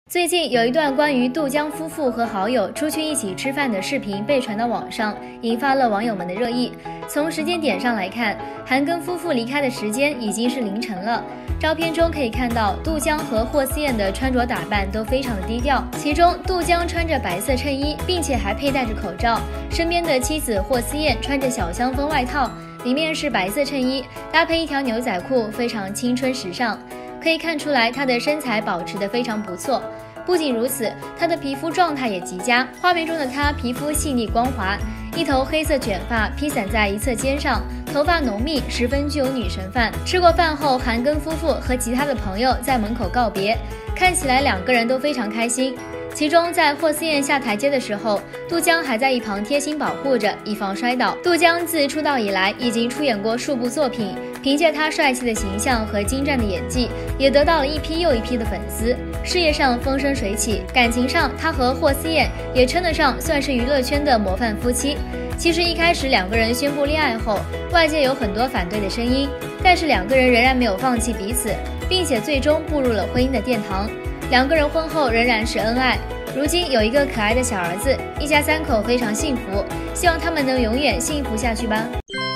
最近有一段关于杜江夫妇和好友出去一起吃饭的视频被传到网上，引发了网友们的热议。从时间点上来看，韩庚夫妇离开的时间已经是凌晨了。照片中可以看到，杜江和霍思燕的穿着打扮都非常的低调，其中杜江穿着白色衬衣，并且还佩戴着口罩，身边的妻子霍思燕穿着小香风外套，里面是白色衬衣，搭配一条牛仔裤，非常青春时尚。可以看出来，她的身材保持得非常不错。不仅如此，她的皮肤状态也极佳。画面中的她皮肤细腻光滑，一头黑色卷发披散在一侧肩上，头发浓密，十分具有女神范。吃过饭后，韩庚夫妇和其他的朋友在门口告别，看起来两个人都非常开心。其中，在霍思燕下台阶的时候，杜江还在一旁贴心保护着，以防摔倒。杜江自出道以来已经出演过数部作品，凭借他帅气的形象和精湛的演技，也得到了一批又一批的粉丝。事业上风生水起，感情上他和霍思燕也称得上算是娱乐圈的模范夫妻。其实一开始两个人宣布恋爱后，外界有很多反对的声音，但是两个人仍然没有放弃彼此，并且最终步入了婚姻的殿堂。两个人婚后仍然是恩爱，如今有一个可爱的小儿子，一家三口非常幸福，希望他们能永远幸福下去吧。